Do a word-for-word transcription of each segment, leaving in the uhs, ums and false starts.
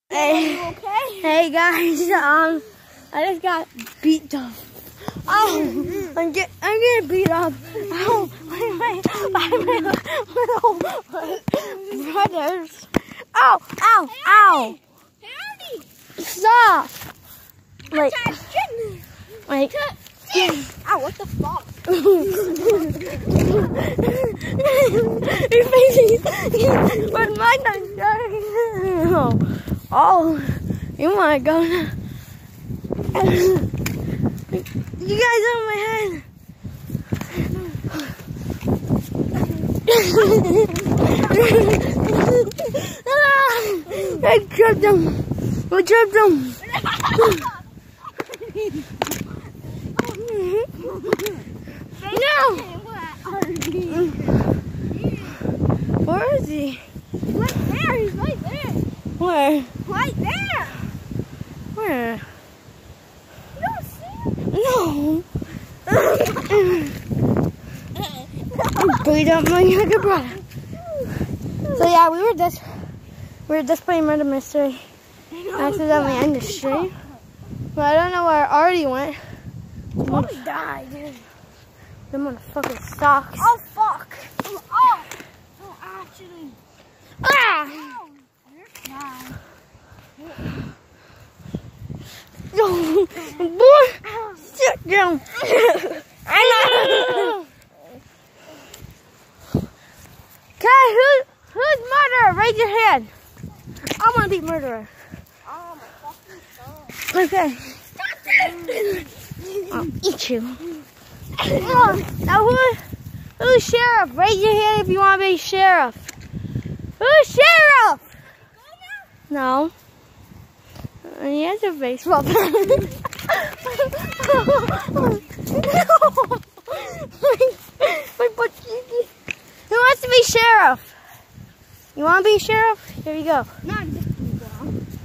Hey, you okay? Hey guys, um, I just got beat up. Oh, I'm get, I'm getting beat up. Oh, by my, by my little brothers. Ow, ow, Hey, ow! Harry! Stop! Like, like. Ow, what the fuck? Your face with my tongue. Oh, you wanna go now? You guys on my head. I tripped him. I tripped him. No. Where is he? Right there, he's right there. Where? Right there. Where? You don't see him? No. Beat up my younger brother. So yeah, we were just we were just playing murder mystery. Accidentally end the stream. But I don't know where Artie went. Probably died, dude. The motherfucker sucks. Oh fuck. Oh, oh. Oh, actually. Ah! Oh, you're fine. No, boy, sit down. Okay, who, who's murderer? Raise your hand. I want to be murderer. Oh my fucking god. Okay. I'll eat you. Oh, now who, who's sheriff? Raise your hand if you want to be sheriff. Who's sheriff? No. He has a baseball bat. My butt. Who wants to be sheriff? You want to be sheriff? Here you go. Not this blue ball.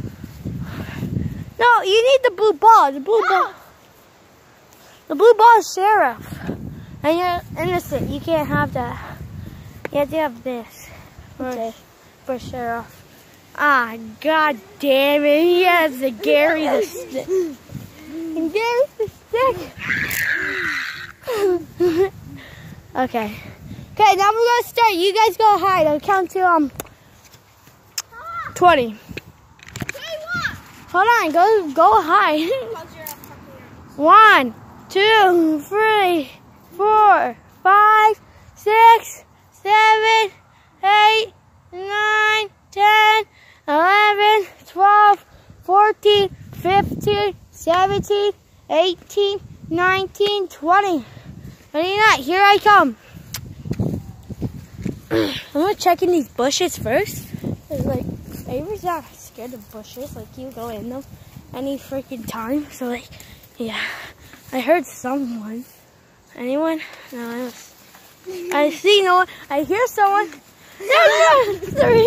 No, you need the blue ball. The blue ball. The blue ball is sheriff. And you're innocent. You can't have that. You have to have this for, Okay. for sheriff. Ah, god damn it. He has the Gary the stick. And Gary's the stick. Okay. Okay, now we're going to start. You guys go hide. I'll count to um twenty. Hold on. Go, go hide. One, two, three, four, five, six, seven, eight, nine, ten, eleven, twelve, fourteen, fifteen, seventeen, eighteen, nineteen, twenty. twenty-nine. Here I come. I'm gonna check in these bushes first. Like, Avery's not scared of bushes. Like, you go in them any freaking time. So, like, yeah. I heard someone. Anyone? No, I was. I see no one. I hear someone. Three.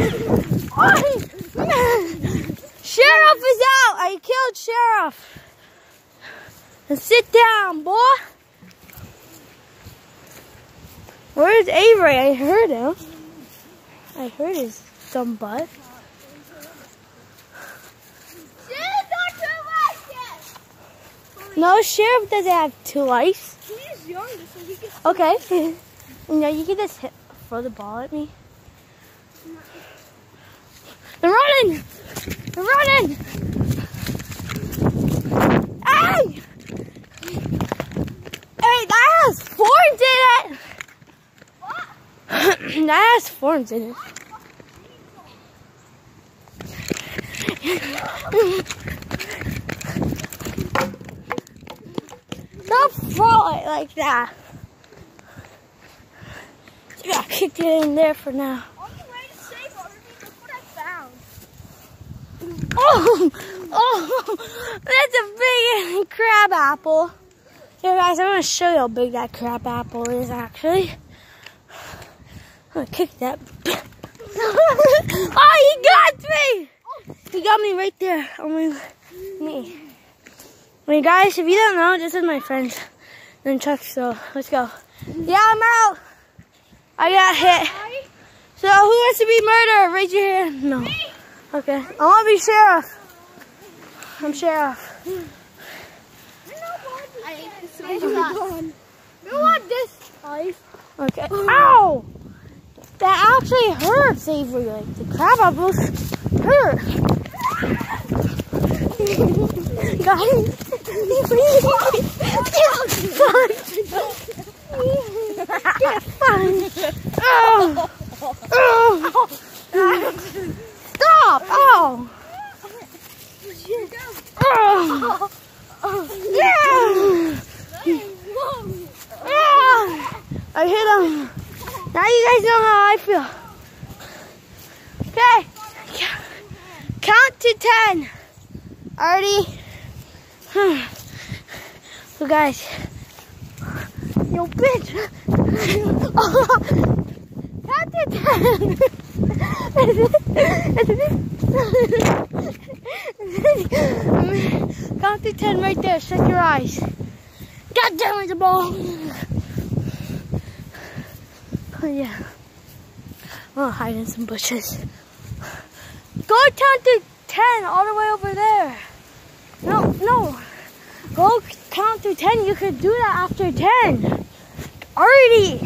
Sheriff is out. I killed Sheriff. And sit down, boy. Where's Avery? I heard him. I heard his dumb butt. No, Sheriff doesn't have two lives. He's younger, so he gets. Okay. No, you can just hit, throw the ball at me. They're running! They're running! Hey! Hey, that has thorns in it! What? That has thorns in it. Don't throw it like that. You gotta kick it in there for now. Oh, oh, that's a big crab apple. Here guys, I'm gonna show you how big that crab apple is actually. I'm gonna kick that. Oh, he got me! He got me right there on my knee. I mean, guys, if you don't know, this is my friend, then Chuck, so let's go. Yeah, I'm out. I got hit. So who wants to be murderer? Raise your hand. No. Okay, I want to be sheriff. I'm sheriff. You want this ice? Okay. Ow! That actually hurts, Avery. Like the crab apples hurt. Guys, get fun. Oh. Oh. Stop! Oh. Oh. Yeah. Yeah. I hit him. Now you guys know how I feel. Okay. Count to ten. Already. So guys. Yo, bitch. Count to ten. Count to ten right there. Shut your eyes. God damn it, the ball. Oh yeah. I'll hide in some bushes. Go count to ten all the way over there. No, no. Go count to ten. You could do that after ten. Already.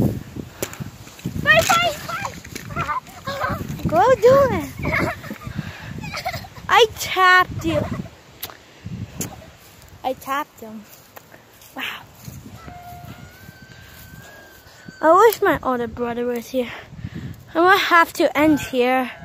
Bye, bye, bye. Go do it. I tapped you. I tapped him. Wow. I wish my older brother was here. I'm gonna have to end here.